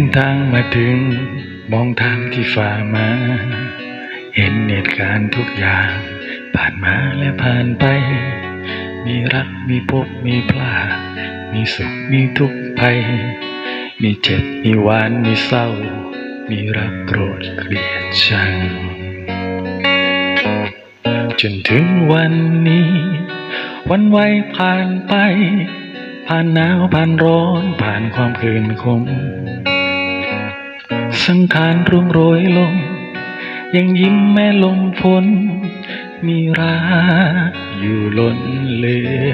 ทางมาถึงมองทางที่ฝ่ามาเห็นเหตุการณ์ทุกอย่างผ่านมาและผ่านไปมีรักมีพบมีพลาดมีสุขมีทุกข์ภัยมีเจ็บมีหวานมีเศร้ามีรักโกรธเกลียดชังจนถึงวันนี้วันไวผ่านไปผ่านหนาวผ่านร้อนผ่านความคืนคมสังขารร่วงโรยลงยังยิ้มแม้ลมฝนมีรักอยู่ล้นเหลือ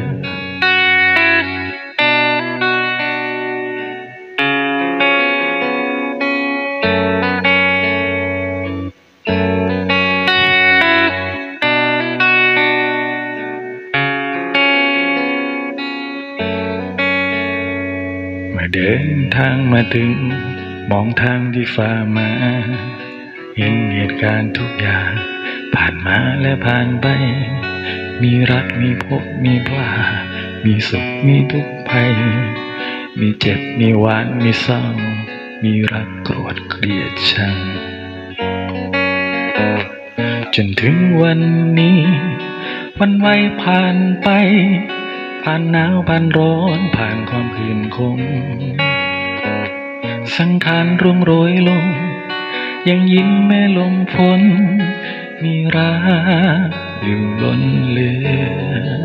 เมื่อเดินทางมาถึงมองทางที่ฝ่ามาเห็นเหตุการณ์ทุกอย่างผ่านมาและผ่านไปมีรักมีพบมีพลาดมีสุขมีทุกข์ภัยมีเจ็บมีหวานมีเศร้ามีรักโกรธเกลียดชังจนถึงวันนี้วันไวผ่านไปผ่านหนาวผ่านร้อนผ่านความคืนคมสังขารร่วงโรยลงยังยิ้มแม้ลมฝนมีรักอยู่ล้นเหลือ